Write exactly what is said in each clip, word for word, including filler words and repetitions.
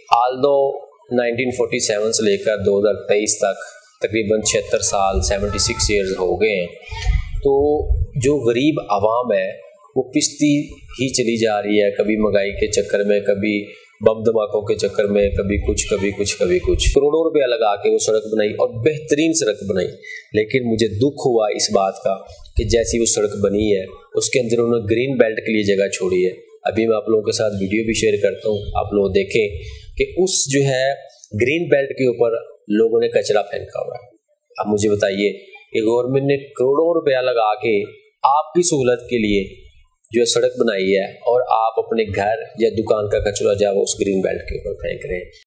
Aldous nineteen forty seven से लेकर दो हज़ार तेईस तक तकरीबन छिहत्तर साल सेवेंटी सिक्स ईयर्स हो गए हैं, तो जो गरीब आवाम है वो पिसती ही चली जा रही है, कभी महंगाई के चक्कर में, कभी बम धमाकों के चक्कर में, कभी कुछ कभी कुछ कभी कुछ करोड़ों रुपया लगा के वो सड़क बनाई और बेहतरीन सड़क बनाई। लेकिन मुझे दुख हुआ इस बात का कि जैसी वो सड़क बनी है उसके अंदर उन्होंने ग्रीन बेल्ट के लिए जगह छोड़ी है। अभी मैं आप लोगों के साथ वीडियो भी शेयर करता हूँ, आप लोग देखें कि उस जो है ग्रीन बेल्ट के ऊपर लोगों ने कचरा फेंका हुआ है। अब मुझे बताइए कि गवर्नमेंट ने करोड़ों रुपया लगा के आपकी सहूलत के लिए जो सड़क बनाई है और आप अपने घर या दुकान का कचरा जो है वो उस ग्रीन बेल्ट के ऊपर फेंक रहे हैं।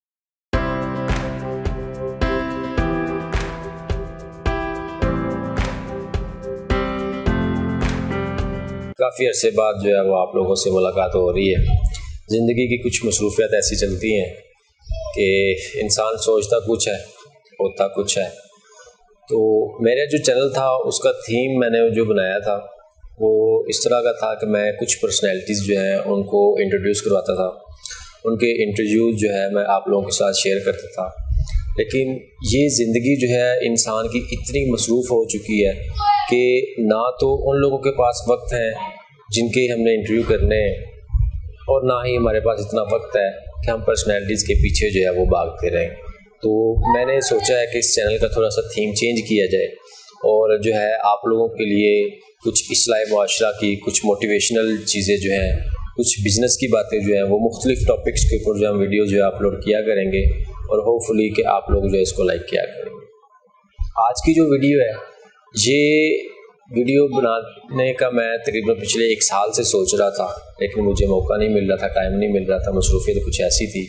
काफ़ी अरसे बाद जो है वो आप लोगों से मुलाकात हो रही है। ज़िंदगी की कुछ मसरूफियात ऐसी चलती हैं कि इंसान सोचता कुछ है होता कुछ है। तो मेरा जो चैनल था उसका थीम मैंने जो बनाया था वो इस तरह का था कि मैं कुछ पर्सनैलिटीज़ जो हैं उनको इंट्रोड्यूस करवाता था, उनके इंटरव्यूज़ जो है मैं आप लोगों के साथ शेयर करता था। लेकिन ये ज़िंदगी जो है इंसान की इतनी मसरूफ़ हो चुकी है कि ना तो उन लोगों के पास वक्त है जिनके हमने इंटरव्यू करने हैं और ना ही हमारे पास इतना वक्त है कि हम पर्सनैलिटीज़ के पीछे जो है वो भागते रहें। तो मैंने सोचा है कि इस चैनल का थोड़ा सा थीम चेंज किया जाए और जो है आप लोगों के लिए कुछ इस्लाह मुआशरा की, कुछ मोटिवेशनल चीज़ें जो हैं, कुछ बिज़नेस की बातें जो हैं वो मुख्तलिफ़ टॉपिक्स के ऊपर जो हम वीडियो जो है अपलोड किया करेंगे और होपफुली कि आप लोग जो है इसको लाइक किया करेंगे। आज की जो वीडियो है ये वीडियो बनाने का मैं तकरीबन पिछले एक साल से सोच रहा था, लेकिन मुझे मौका नहीं मिल रहा था, टाइम नहीं मिल रहा था, मसरूफियत कुछ ऐसी थी।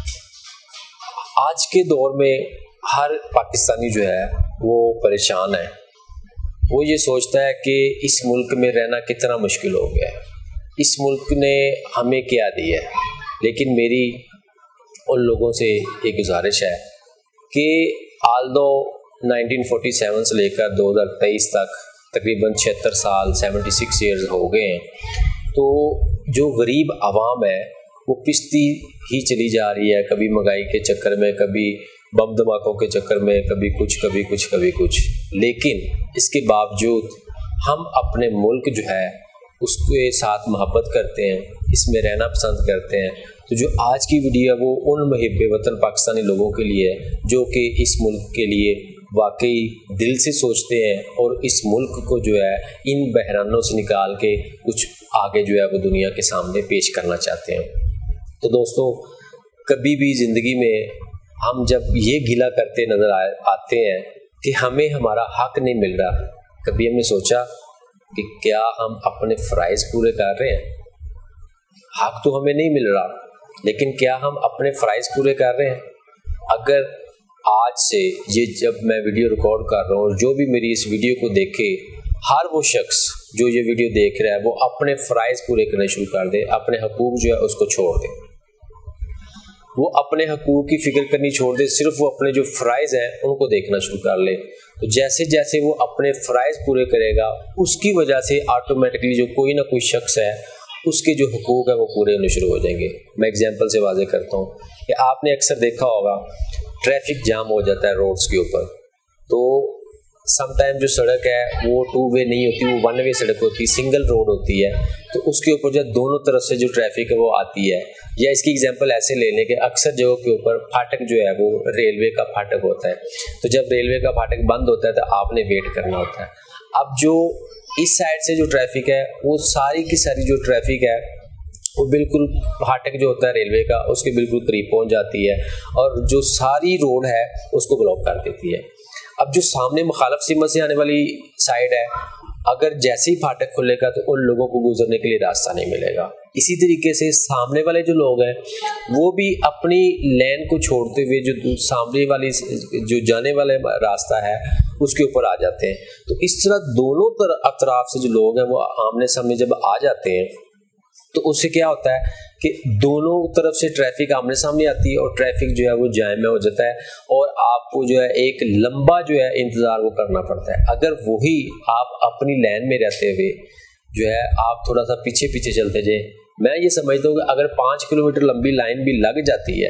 आज के दौर में हर पाकिस्तानी जो है वो परेशान है। वो ये सोचता है कि इस मुल्क में रहना कितना मुश्किल हो गया है, इस मुल्क ने हमें क्या दिया है। लेकिन मेरी उन लोगों से एक गुजारिश है कि आल्दो नाइनटीन फोर्टी सेवन से लेकर दो हज़ार तेईस तक तकरीबन छिहत्तर साल सेवेंटी सिक्स ईयर्स हो गए हैं, तो जो गरीब आवाम है वो पिसती ही चली जा रही है, कभी महंगाई के चक्कर में, कभी बम धमाकों के चक्कर में, कभी कुछ कभी कुछ कभी कुछ। लेकिन इसके बावजूद हम अपने मुल्क जो है उसके साथ मोहब्बत करते हैं, इसमें रहना पसंद करते हैं। तो जो आज की वीडियो है वो उन मुहिब्बे वतन पाकिस्तानी लोगों के लिए है जो कि इस मुल्क के लिए वाकई दिल से सोचते हैं और इस मुल्क को जो है इन बहरानों से निकाल के कुछ आगे जो है वो दुनिया के सामने पेश करना चाहते हैं। तो दोस्तों, कभी भी ज़िंदगी में हम जब ये गिला करते नज़र आ, आते हैं कि हमें हमारा हक नहीं मिल रहा, कभी हमने सोचा कि क्या हम अपने फ़राइज़ पूरे कर रहे हैं? हक तो हमें नहीं मिल रहा, लेकिन क्या हम अपने फ़राइज़ पूरे कर रहे हैं? अगर आज से ये जब मैं वीडियो रिकॉर्ड कर रहा हूँ, जो भी मेरी इस वीडियो को देखे, हर वो शख्स जो ये वीडियो देख रहा है वो अपने फ़राइज़ पूरे करने शुरू कर दे, अपने हकूक़ जो है उसको छोड़ दे, वो अपने हकूक़ की फ़िक्र करनी छोड़ दे, सिर्फ वो अपने जो फ़राइज़ हैं उनको देखना शुरू कर ले। तो जैसे जैसे वो अपने फ़राइज़ पूरे करेगा उसकी वजह से ऑटोमेटिकली जो कोई ना कोई शख्स है उसके जो हुकूक है वो पूरे होने शुरू हो जाएंगे। मैं एग्जांपल से वाज़ेह करता हूँ कि आपने अक्सर देखा होगा ट्रैफिक जाम हो जाता है रोड्स के ऊपर, तो समटाइम जो सड़क है वो टू वे नहीं होती, वो वन वे सड़क होती है, सिंगल रोड होती है। तो उसके ऊपर जो दोनों तरफ से जो ट्रैफिक है वो आती है। या इसकी एग्जांपल ऐसे ले लें कि अक्सर जगहों के ऊपर फाटक जो है वो रेलवे का फाटक होता है, तो जब रेलवे का फाटक बंद होता है तो आपने वेट करना होता है। अब जो इस साइड से जो ट्रैफिक है वो सारी की सारी जो ट्रैफिक है वो बिल्कुल फाटक जो होता है रेलवे का उसके बिल्कुल करीब पहुंच जाती है और जो सारी रोड है उसको ब्लॉक कर देती है। अब जो सामने मुखालफ सीमा से आने वाली साइड है, अगर जैसे ही फाटक खुलेगा तो उन लोगों को गुजरने के लिए रास्ता नहीं मिलेगा। इसी तरीके से सामने वाले जो लोग हैं वो भी अपनी लेन को छोड़ते हुए जो सामने वाली जो जाने वाले रास्ता है उसके ऊपर आ जाते हैं। तो इस तरह दोनों तरफ अतराफ से जो लोग हैं वो आमने सामने जब आ जाते हैं तो उससे क्या होता है कि दोनों तरफ से ट्रैफिक आमने सामने आती है और ट्रैफिक जो है वो जाम में हो जाता है और आपको जो है एक लंबा जो है इंतज़ार वो करना पड़ता है। अगर वही आप अपनी लाइन में रहते हुए जो है आप थोड़ा सा पीछे पीछे चलते जाए, मैं ये समझता हूँ कि अगर पाँच किलोमीटर लंबी लाइन भी लग जाती है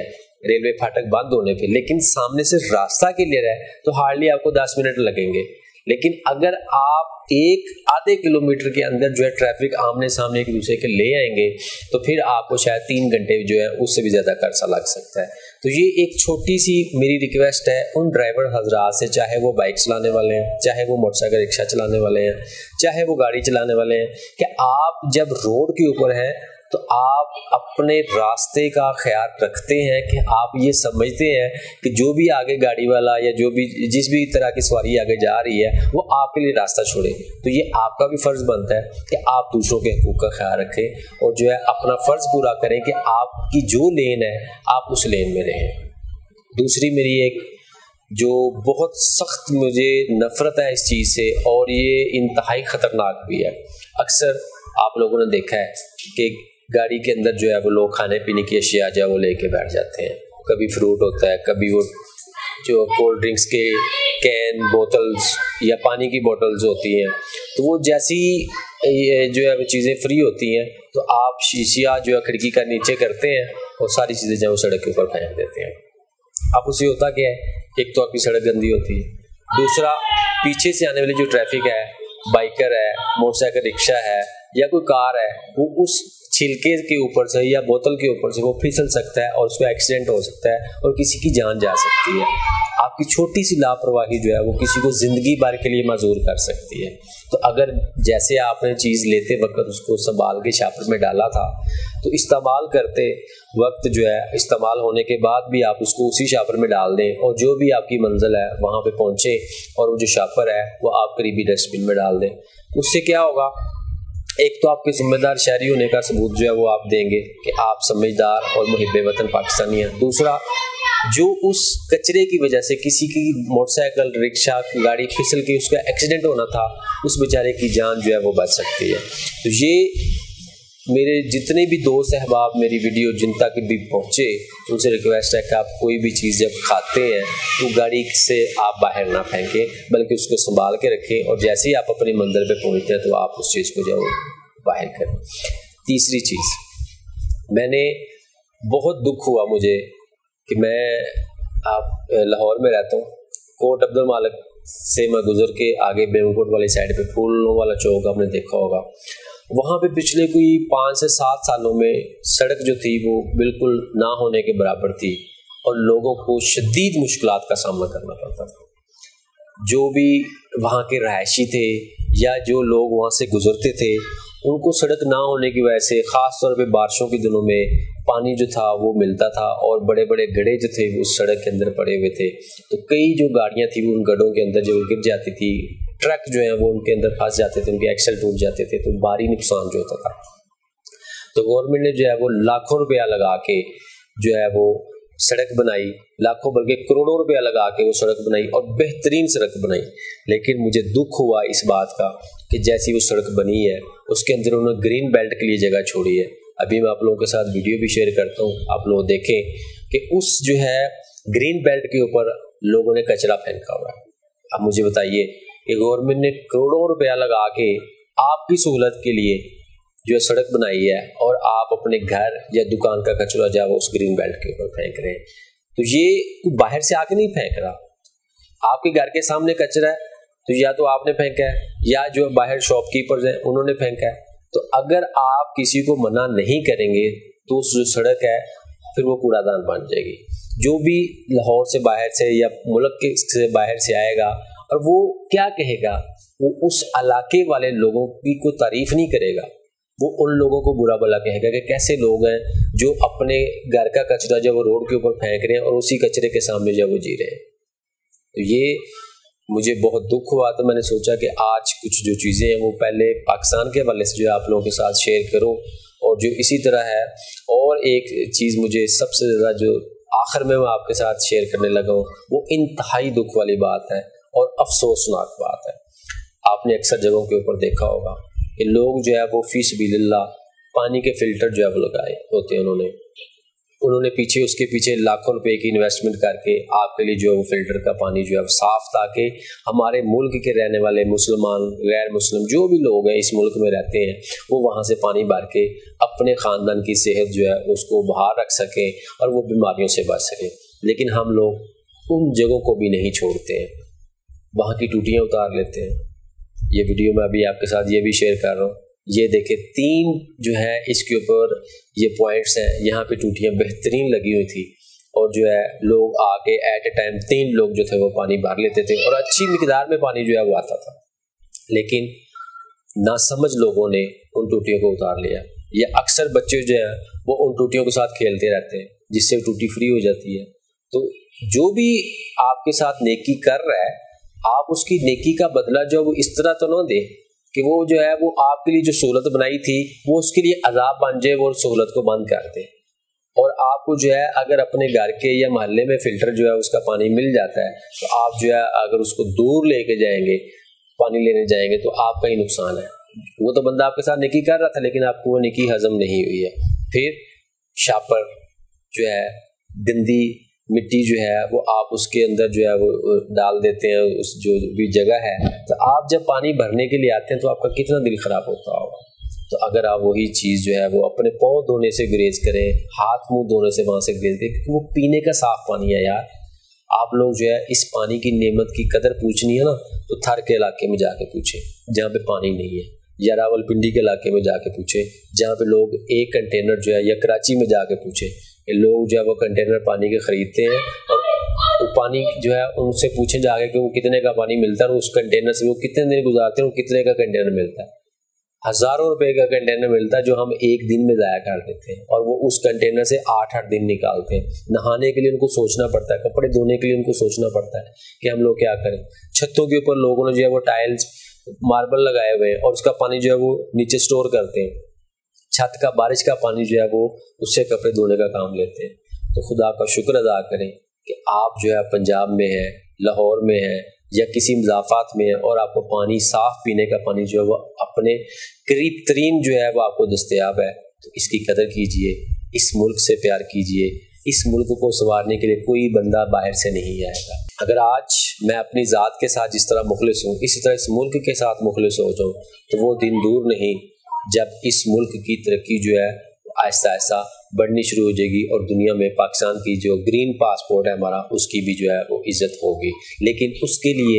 रेलवे फाटक बंद होने पे, लेकिन सामने से रास्ता क्लियर है तो हार्डली आपको दस मिनट लगेंगे। लेकिन अगर आप एक आधे किलोमीटर के अंदर जो है ट्रैफिक आमने सामने एक दूसरे के ले आएंगे तो फिर आपको शायद तीन घंटे जो है उससे भी ज़्यादा खर्चा लग सकता है। तो ये एक छोटी सी मेरी रिक्वेस्ट है उन ड्राइवर हजरात से, चाहे वो बाइक चलाने वाले हैं, चाहे वो मोटरसाइकिल रिक्शा चलाने वाले हैं, चाहे वो गाड़ी चलाने वाले हैं, कि आप जब रोड के ऊपर हैं तो आप अपने रास्ते का ख्याल रखते हैं कि आप ये समझते हैं कि जो भी आगे गाड़ी वाला या जो भी जिस भी तरह की सवारी आगे जा रही है वो आपके लिए रास्ता छोड़े। तो ये आपका भी फ़र्ज़ बनता है कि आप दूसरों के हकूक़ का ख्याल रखें और जो है अपना फ़र्ज़ पूरा करें कि आपकी जो लेन है आप उस लेन में रहें। दूसरी मेरी एक जो बहुत सख्त मुझे नफ़रत है इस चीज़ से, और ये इंतहाई ख़तरनाक भी है, अक्सर आप लोगों ने देखा है कि गाड़ी के अंदर जो है वो लोग खाने पीने की अशिया जो है वो लेके बैठ जाते हैं। कभी फ्रूट होता है, कभी वो जो कोल्ड ड्रिंक्स के कैन, बोतल्स या पानी की बोतल्स होती हैं, तो वो जैसी ये जो है वो चीज़ें फ्री होती हैं तो आप शीशिया जो है खिड़की का नीचे करते हैं और सारी चीज़ें जो है वो सड़क के ऊपर फेंक देते हैं। अब उससे होता क्या है, एक तो आपकी सड़क गंदी होती है, दूसरा पीछे से आने वाली जो ट्रैफिक है, बाइकर है, मोटरसाइकिल रिक्शा है या कोई कार है, वो उस छिलके के ऊपर से या बोतल के ऊपर से वो फिसल सकता है और उसको एक्सीडेंट हो सकता है और किसी की जान जा सकती है। आपकी छोटी सी लापरवाही जो है वो किसी को ज़िंदगी भर के लिए माजूर कर सकती है। तो अगर जैसे आपने चीज़ लेते वक्त उसको संभाल के शापर में डाला था, तो इस्तेमाल करते वक्त जो है इस्तेमाल होने के बाद भी आप उसको उसी शापर में डाल दें और जो भी आपकी मंजिल है वहाँ पे पहुँचे और वो जो शापर है वो आप करीबी डस्टबिन में डाल दें। उससे क्या होगा, एक तो आपके ज़िम्मेदार शहरी होने का सबूत जो है वो आप देंगे कि आप समझदार और मुहिब्बे वतन पाकिस्तानी हैं। दूसरा, जो उस कचरे की वजह से किसी की मोटरसाइकिल रिक्शा गाड़ी फिसल के उसका एक्सीडेंट होना था, उस बेचारे की जान जो है वो बच सकती है। तो ये मेरे जितने भी दोस्त अहबाब मेरी वीडियो जिन तक भी पहुँचे, उनसे रिक्वेस्ट है कि आप कोई भी चीज़ जब खाते हैं तो गाड़ी से आप बाहर ना फेंकें, बल्कि उसको संभाल के रखें और जैसे ही आप अपनी मंजिल पे पहुँचते हैं तो आप उस चीज़ को जो बाहर करें। तीसरी चीज़, मैंने बहुत दुख हुआ मुझे कि मैं आप लाहौर में रहता हूँ, कोट अब्दुल मालिक से मैं गुजर के आगे बेवकोट वाली साइड पे फूलों वाला चौक आपने देखा होगा, वहाँ पे पिछले कोई पाँच से सात सालों में सड़क जो थी वो बिल्कुल ना होने के बराबर थी और लोगों को शदीद मुश्किलात का सामना करना पड़ता था। जो भी वहाँ के रहायशी थे या जो लोग वहाँ से गुजरते थे, उनको सड़क ना होने की वजह से ख़ास तौर पे बारिशों के दिनों में पानी जो था वो मिलता था और बड़े बड़े गड्ढे जो थे उस सड़क के अंदर पड़े हुए थे। तो कई जो गाड़ियाँ थी वो उन गड्ढों के अंदर जो गिर जाती थी, ट्रक जो है वो उनके अंदर फंस जाते थे, उनके एक्सल टूट जाते थे, तो भारी नुकसान जो होता था। तो गवर्नमेंट ने जो है वो लाखों रुपया लगा के जो है वो सड़क बनाई, लाखों बल्कि करोड़ों रुपया लगा के वो सड़क बनाई और बेहतरीन सड़क बनाई। लेकिन मुझे दुख हुआ इस बात का कि जैसी वो सड़क बनी है उसके अंदर उन्होंने ग्रीन बेल्ट के लिए जगह छोड़ी है। अभी मैं आप लोगों के साथ वीडियो भी शेयर करता हूँ, आप लोग देखें कि उस जो है ग्रीन बेल्ट के ऊपर लोगों ने कचरा फेंका हुआ है। अब मुझे बताइए कि गवर्नमेंट ने करोड़ों रुपया लगा के आपकी सहूलत के लिए जो सड़क बनाई है और आप अपने घर या दुकान का कचरा जो है वो उस ग्रीन बेल्ट के ऊपर फेंक रहे हैं। तो ये बाहर से आके नहीं फेंक रहा, आपके घर के सामने कचरा है तो या तो आपने फेंका है या जो बाहर शॉपकीपर्स हैं उन्होंने फेंका है। तो अगर आप किसी को मना नहीं करेंगे तो उस जो सड़क है फिर वो कूड़ादान बन जाएगी। जो भी लाहौर से बाहर से या मुल्क के से बाहर से आएगा और वो क्या कहेगा, वो उस इलाके वाले लोगों की कोई तारीफ नहीं करेगा, वो उन लोगों को बुरा भला कहेगा कि कैसे लोग हैं जो अपने घर का कचरा जब वो रोड के ऊपर फेंक रहे हैं और उसी कचरे के सामने जब वो जी रहे हैं। तो ये मुझे बहुत दुख हुआ। तो मैंने सोचा कि आज कुछ जो चीज़ें हैं वो पहले पाकिस्तान के हवाले से जो है आप लोगों के साथ शेयर करूं, और जो इसी तरह है और एक चीज़ मुझे सबसे ज़्यादा जो आखिर में मैं आपके साथ शेयर करने लगा हूँ वो इंतहाई दुख वाली बात है और अफसोसनाक बात है। आपने अक्सर जगहों के ऊपर देखा होगा कि लोग जो है वो फी सबीलिल्लाह पानी के फ़िल्टर जो है वो लगाए होते हैं उन्होंने, انہوں نے پیچھے اس کے پیچھے لاکھوں روپے کی انویسٹمنٹ کر کے آپ کے لیے جو ہے وہ فلٹر کا پانی جو ہے صاف، تاکہ ہمارے ملک کے رہنے والے مسلمان، غیر مسلم جو بھی لوگ ہیں اس ملک میں رہتے ہیں، وہ وہاں سے پانی بھر کے اپنے خاندان کی صحت جو ہے اس کو بحال رکھ سکیں اور وہ بیماریوں سے بچ سکیں۔ لیکن ہم لوگ ان جگہوں کو بھی نہیں چھوڑتے ہیں، وہاں کی ٹوٹیاں اتار لیتے ہیں۔ یہ ویڈیو میں ابھی آپ کے ساتھ یہ بھی شیئر کر رہا ہوں، یہ دیکھیں تین جو ہے اس کے اوپر یہ پوائنٹس ہیں، یہاں پہ ٹوٹیاں بہترین لگی ہوئی تھی اور جو ہے لوگ آ کے ایٹ اے ٹائم تین لوگ جو تھے وہ پانی بھر لیتے تھے اور اچھی مقدار میں پانی جو ہے وہ آتا تھا، لیکن ناسمجھ لوگوں نے ان ٹوٹیوں کو اتار لیا۔ یہ اکثر بچے جو ہیں وہ ان ٹوٹیوں کے ساتھ کھیلتے رہتے ہیں جس سے ٹوٹی فری ہو جاتی ہے۔ تو جو بھی آپ کے ساتھ نیکی کر رہا ہے، آپ اس کی نیکی کا بدلہ جو ہے وہ اس طرح تو نہ دیں کہ وہ جو ہے وہ آپ کے لیے جو سہولت بنائی تھی وہ اس کے لیے عذاب بن جائے، وہ سہولت کو بند کر دے۔ اور آپ کو جو ہے اگر اپنے گھر کے یا محلے میں فلٹر جو ہے اس کا پانی مل جاتا ہے تو آپ جو ہے اگر اس کو دور لے کے جائیں گے، پانی لینے جائیں گے، تو آپ کا ہی نقصان ہے۔ وہ تو بندہ آپ کے ساتھ نیکی کر رہا تھا لیکن آپ کو وہ نیکی ہضم نہیں ہوئی ہے۔ پھر شاپر جو ہے، گندی مٹی جو ہے وہ آپ اس کے اندر جو ہے وہ ڈال دیتے ہیں، اس جو بھی جگہ ہے، تو آپ جب پانی بھرنے کے لیے آتے ہیں تو آپ کا کتنا دل خراب ہوتا ہوگا۔ تو اگر آپ وہی چیز جو ہے وہ اپنے پاؤں دھونے سے گریز کریں، ہاتھ منہ دھونے سے وہاں سے گریز کریں، کیونکہ وہ پینے کا صاف پانی ہے یار۔ آپ لوگ جو ہے اس پانی کی نعمت کی قدر پوچھنی ہے نا تو تھر کے علاقے میں جا کے پوچھیں جہاں پہ پانی نہیں ہے، یا راول پنڈی کے علاقے میں جا کے پوچھیں جہاں پہ لوگ ایک کنٹینر جو ہے، یا کراچی میں جا کے پوچھیں، لوگ جو ہے وہ کنٹینر پانی کے خریدتے ہیں اور وہ پانی جو ہے ان سے پوچھیں جا کے کہ وہ کتنے کا پانی ملتا ہے اور اس کنٹینر سے وہ کتنے دن گزارتے ہیں، وہ کتنے کا کنٹینر ملتا ہے۔ ہزاروں روپے کا کنٹینر ملتا ہے جو ہم ایک دن میں ضائع کر دیتے ہیں، اور وہ اس کنٹینر سے آٹھ آٹھ دن نکالتے ہیں۔ نہانے کے لیے ان کو سوچنا پڑتا ہے، کپڑے دھونے کے لیے ان کو سوچنا پڑتا ہے کہ ہم لوگ کیا کریں۔ چھتوں کے اوپر لوگوں نے جو ہے وہ ٹائلز، ماربل لگائے ہوئے ہیں اور اس کا پانی جو ہے وہ نیچے سٹور کرتے ہیں۔ چھت کا بارش کا پانی جو ہے وہ اس سے کپڑے دھونے کا کام لیتے ہیں۔ تو خدا کا شکر ادا کریں کہ آپ جو ہے پنجاب میں ہیں، لاہور میں ہیں یا کسی مضافات میں ہیں، اور آپ کو پانی، صاف پینے کا پانی جو ہے وہ اپنے قریب ترین جو ہے وہ آپ کو دستیاب ہے۔ تو اس کی قدر کیجئے، اس ملک سے پیار کیجئے۔ اس ملک کو سنوارنے کے لیے کوئی بندہ باہر سے نہیں آئے گا۔ اگر آج میں اپنی ذات کے ساتھ جس طرح مخلص ہوں، اسی طرح اس ملک کے ساتھ مخلص ہو جاؤں تو وہ دن دور نہیں جب اس ملک کی ترقی جو ہے آہستہ آہستہ بڑھنی شروع ہو جائے گی، اور دنیا میں پاکستان کی جو گرین پاسپورٹ ہے ہمارا، اس کی بھی جو ہے وہ عزت ہوگی۔ لیکن اس کے لیے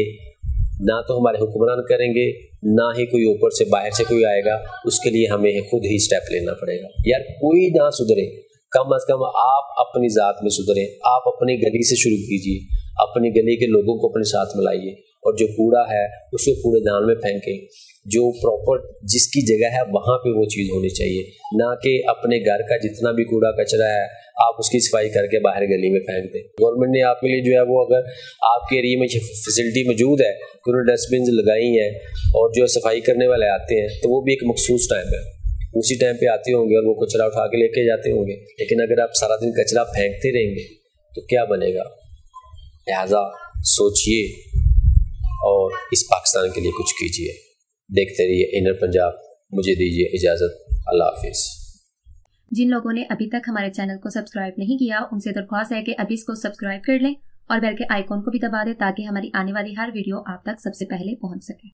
نہ تو ہمارے حکمران کریں گے، نہ ہی کوئی اوپر سے باہر سے کوئی آئے گا، اس کے لیے ہمیں خود ہی سٹیپ لینا پڑے گا۔ یار کوئی نہ سدھرے، کم از کم آپ اپنی ذات میں سدھریں، آپ اپنی گلی سے شروع کیجیے، اپنی گلی کے لوگوں کو اپنے ساتھ ملائیے، اور جو کوڑا ہے اس کو کوڑے دان میں پھینکیں۔ جو پراپر جس کی جگہ ہے وہاں پہ وہ چیز ہونی چاہیے، نہ کہ اپنے گھر کا جتنا بھی کوڑا کچرا ہے آپ اس کی صفائی کر کے باہر گلی میں پھینک دیں۔ گورنمنٹ نے آپ کے لیے جو ہے وہ، اگر آپ کے ایریے میں فیسلٹی موجود ہے کہ انہوں نے ڈسٹ بنز لگائی ہیں اور جو صفائی کرنے والے آتے ہیں، تو وہ بھی ایک مخصوص ٹائم ہے، اسی ٹائم پہ آتے ہوں گے اور وہ کچرا اٹھا کے لے کے جاتے ہوں گے۔ لیکن اگر آپ سارا دن کچرا پھینکتے رہیں گے تو کیا بنے گا؟ لہٰذا سوچئے اور اس پاکستان کے لیے کچھ کیجیے۔ دیکھتے رہیے انر پنجاب۔ مجھے دیجیے اجازت، اللہ حافظ۔ جن لوگوں نے ابھی تک ہمارے چینل کو سبسکرائب نہیں کیا ان سے درخواست ہے کہ ابھی اس کو سبسکرائب کر لیں اور بیل کے آئیکن کو بھی دبا دیں تاکہ ہماری آنے والی ہر ویڈیو آپ تک سب سے پہلے پہنچ سکے۔